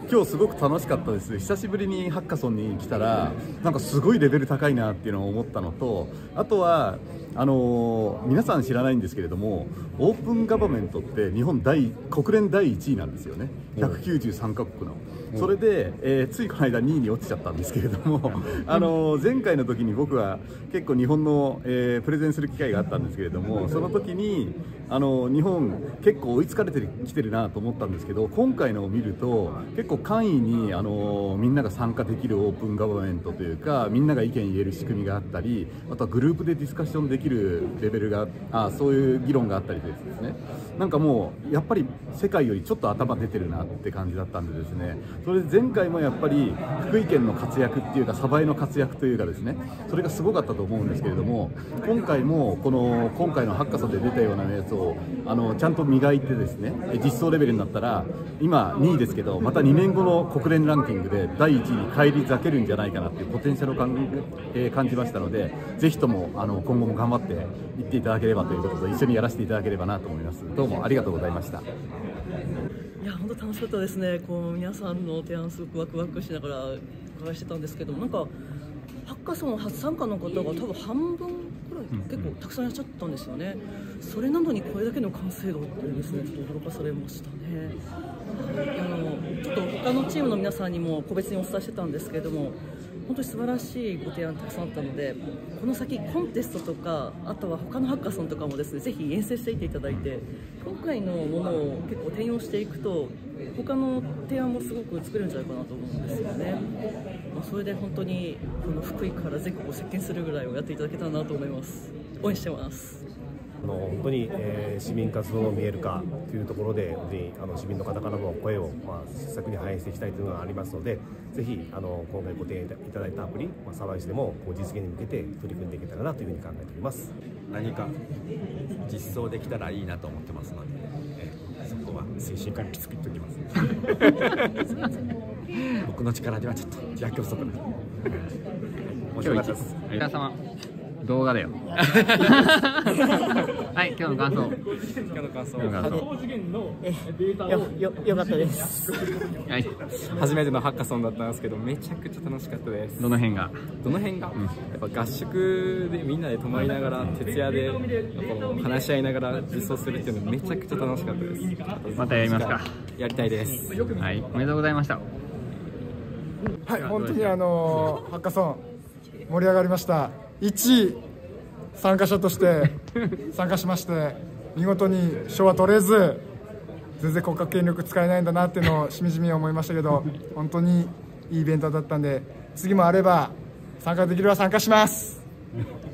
今日すごく楽しかったです。久しぶりにハッカソンに来たらなんかすごいレベル高いなっていうのを思ったのと、あとは皆さん知らないんですけれども、オープンガバメントって日本国連第1位なんですよね。193カ国の。それで、ついこの間2位に落ちちゃったんですけれども前回の時に僕は結構日本の、プレゼンする機会があったんですけれども、その時に日本結構追いつかれてきてるなと思ったんですけど、今回のを見ると結構簡易にみんなが参加できるオープンガバメントというか、みんなが意見言える仕組みがあったり、あとはグループでディスカッションできるレベルがそういう議論があったりですね、なんかもうやっぱり世界よりちょっと頭出てるなって感じだったんでですね、それで前回もやっぱり福井県の活躍っていうか、鯖江の活躍というかですね、それがすごかったと思うんですけれども、今回も今回のハッカソンで出たようなやつをちゃんと磨いてですね、実装レベルになったら今2位ですけど、また2年後の国連ランキングで第1位に返り咲けるんじゃないかなっていうポテンシャルを感じましたので、ぜひとも今後も頑張っていっていただければということと、一緒にやらせていただければなと思います。どうもありがとうございました。 いや、本当楽しかったですね。皆さんの提案すごくワクワクしながらお伺いしてたんですけど、なんかハッカソン初参加の方が多分半分くらい結構たくさんいらっしゃったんですよね。それなのにこれだけの完成度ってですね、ちょっと驚かされましたね。ちょっと他のチームの皆さんにも個別にお伝えしてたんですけれども、本当に素晴らしいご提案たくさんあったので、この先コンテストとか、あとは他のハッカソンとかもですね、ぜひ遠征していっていただいて、今回のものを結構転用していくと他の提案もすごく作れるんじゃないかなと思うんですよね。それで本当にこの福井から全国を席巻するぐらいをやっていただけたらなと思います。応援してます。 本当に、市民活動の見える化というところで、市民の方からの声を、施策に反映していきたいというのがありますので、ぜひ今回ご提案いただいたアプリ、サバイシでも実現に向けて取り組んでいけたらなというふうに考えております。 何か実装できたらいいなと思ってますので、そこは精神科に作っておきます僕の力ではちょっと弱不足な面白かったです。 お疲れ様。動画だよ。はい、今日の感想。 よかったです。 はい。 初めてのハッカソンだったんですけど、めちゃくちゃ楽しかったです。 どの辺が？ やっぱ合宿でみんなで泊まりながら、徹夜で話し合いながら実装するっていうのめちゃくちゃ楽しかったです。 またやりますか？ やりたいです。 はい、おめでとうございました。 はい、本当にハッカソン盛り上がりました。1位参加者として参加しまして、見事に賞は取れず、全然国家権力使えないんだなっていうのをしみじみ思いましたけど、本当にいいイベントだったんで、次もあれば参加できれば参加します。